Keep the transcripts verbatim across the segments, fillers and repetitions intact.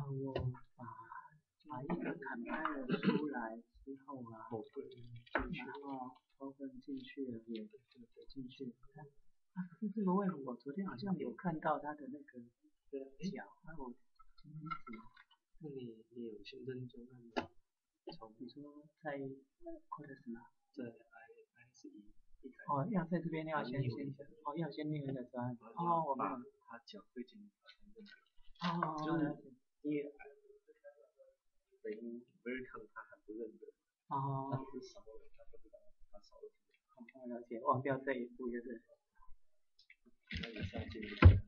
我把把一个砍开了出来之后啊，然后头分进去了，也进去。啊，可是这个为什么我昨天好像有看到它的那个脚？啊，我今天怎么？ 那你你有新增专案吗？ 从你说在或者什么？ 在 I I 是一一开哦，要在这边要先先哦，要先另一个专案。哦，我没有。 他脚会进去把它认出哦， 就是因为等于 welcome 他还不认得， 哦， 他是少了，他不知道他少了几个。 哦，了解，忘掉这一步就是。 那你上进一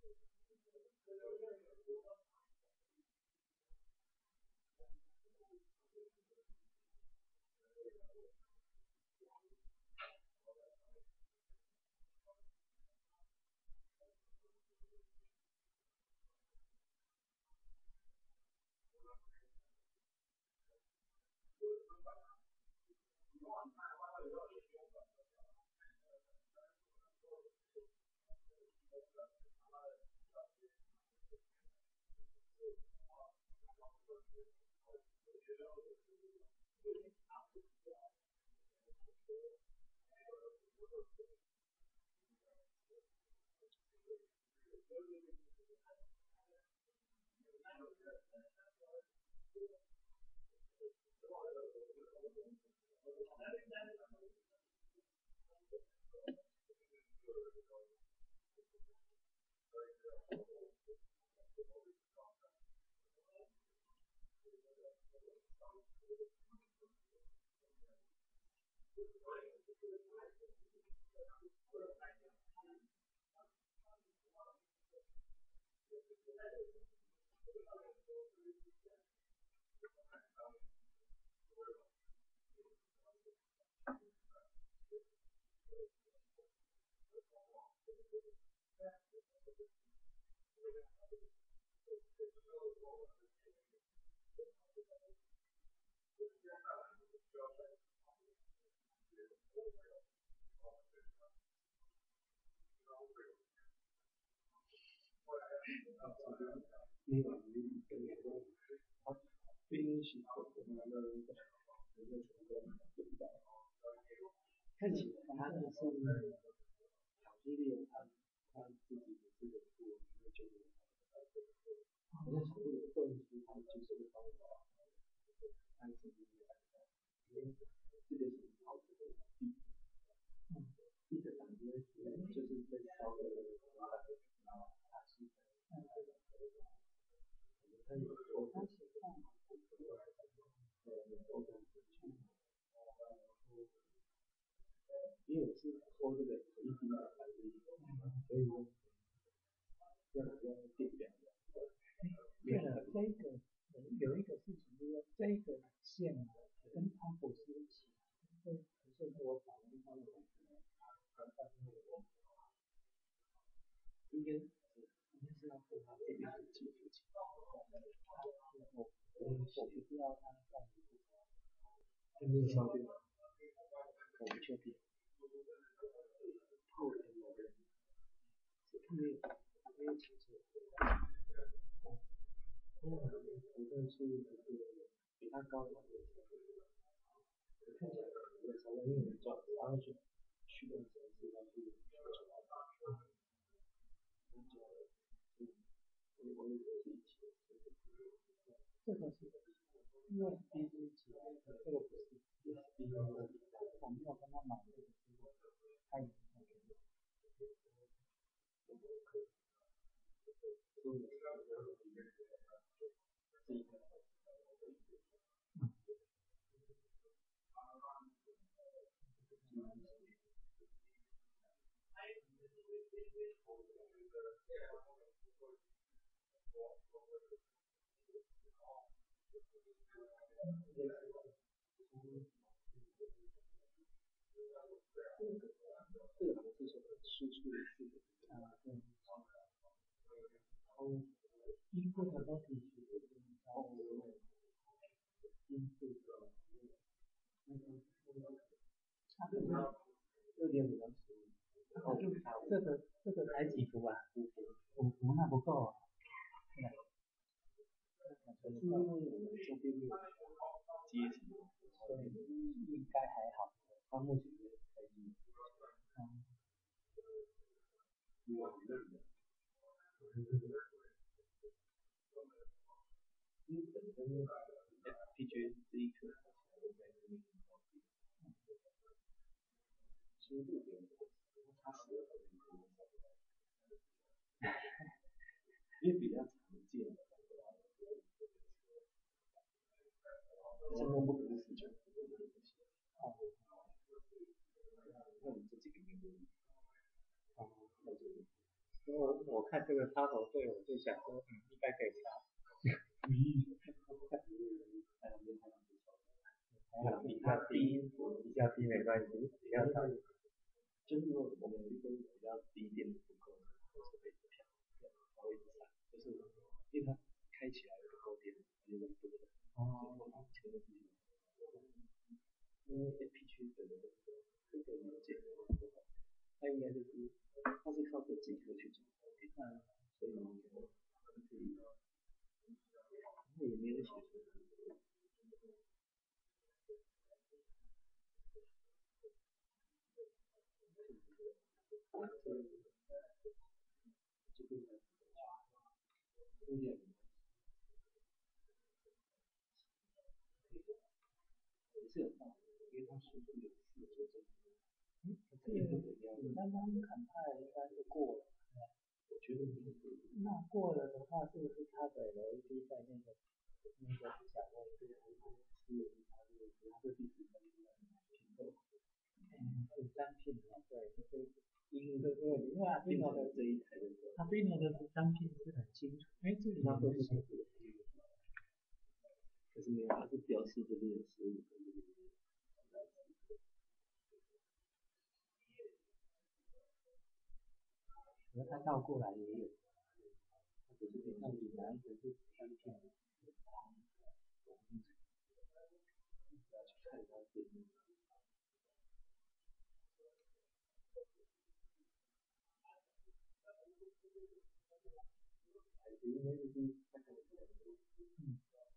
看起来他就是巧克力，他他自己也是有做，就好像巧克力的动机，他就是帮我开始因为这个是好这个地，嗯，地的感觉就是在烧的那个火把，然后它是，嗯，它有我发现到，呃，我感觉去，因为我是抽这个一滴的反应，所以说要要变表的。对了，这个有一个事情就是说，这个线啊，跟它不是一起，这可是我找了一方的感觉，应该是应该是要跟它这边是接附起来，它我我我不知道它到底是跟这烧掉，我不确定。后天我的是看没有没有清楚。嗯，无论是就是比它高的，看起来有稍微运转，然后去驱动程式，然后去去转，然后就我我以为是一起的，这个是 U S B 是一起的，这个不是 U S B 的，我没有跟他买这个结果，他也是给我，所以这一个。这个是说输出的是啊，对，哦，音符的都可以学这个，然后音符的那个差不多六点五到十五，哦，这个这个才几伏啊？五伏，五伏那不够啊，对啊，可是因为我们这边没有阶级，所以应该还好，它目前可以，嗯。有累的，因为本身 F P G A 这一颗应该是没什么高级，其实六点五，它十二分钟，因为比较常见的，现在不可能十九，哦，那你这几个月都，哦，那这个。 因为我我看这个插头对，我就想说，嗯，应该可以插。还好比较低，比较低没关系，比较高。 就是如果我们有一根比较低电的不够，就是会跳跳，它会一直闪，就是因为它开起来不够电，它就会不跳。哦。前面自己。因为 A P 区的这个元件，它应该就是它是靠这几颗去转电，所以可以，它也没有写出来。有点，也是有道理，因为它输出有四个正。 嗯，可是你刚刚砍派应该是过了。 我觉得那过了的话，是不是它的 L E D 在那个那个角位是是它是它是第十三品的？嗯，十三品哦，对，就是因对对，因为 Arduino 的这一台的 Arduino 的十三品是很清楚，哎，这里它会是写，可是没有，它是表示这边有十五个。 和它倒过来也有，只是到底哪一个是三片？ 要去看它是。应该就是嗯。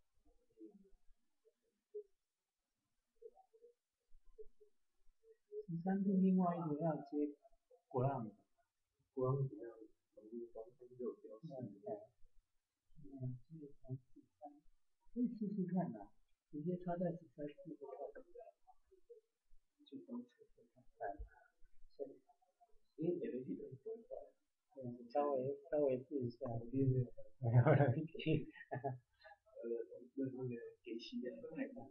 十三片另外一个要接 ground。ground 比较容易光，它就有标识。 嗯，这个从十三，可以试试看呐，直接插在十三试试看， 就当测测看。因为 L E D 都不会坏， 嗯，稍微稍微试一下，我觉得没有问题。 呃，那那个给息的太大。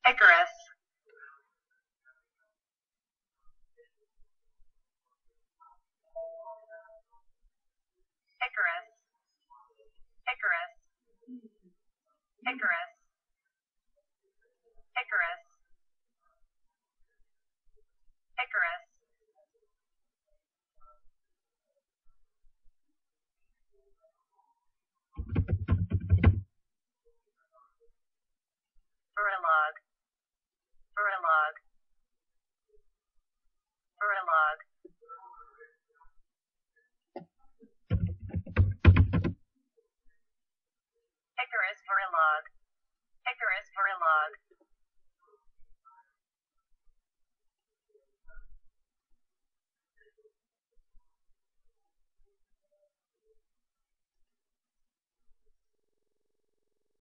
Icarus. Icarus. Icarus. Icarus. Icarus. Icarus. Verilog. Verilog. Verilog. Icarus Verilog. Icarus Verilog.